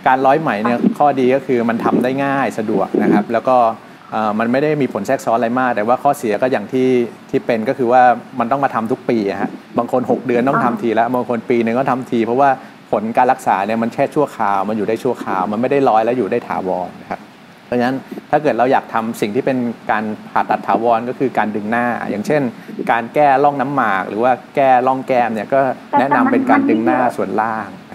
การร้อยไหมเนี่ยข้อดีก็คือมันทำได้ง่ายสะดวกนะครับแล้วก็มันไม่ได้มีผลแทรกซ้อนอะไรมากแต่ว่าข้อเสียก็อย่างที่เป็นก็คือว่ามันต้องมาทำทุกปีฮะบางคน6 เดือนต้องทำทีแล้วบางคนปีนึงก็ทำทีเพราะว่าผลการรักษาเนี่ยมันแค่ชั่วคราวมันอยู่ได้ชั่วคราวมันไม่ได้ร้อยแล้วอยู่ได้ถาวรนะครับเพราะฉะนั้นถ้าเกิดเราอยากทำสิ่งที่เป็นการผ่าตัดถาวรก็คือการดึงหน้าอย่างเช่นการแก้ร่องน้ำหมากหรือว่าแก้ร่องแก้มเนี่ยก็แนะนำเป็นการดึงหน้าส่วนล่าง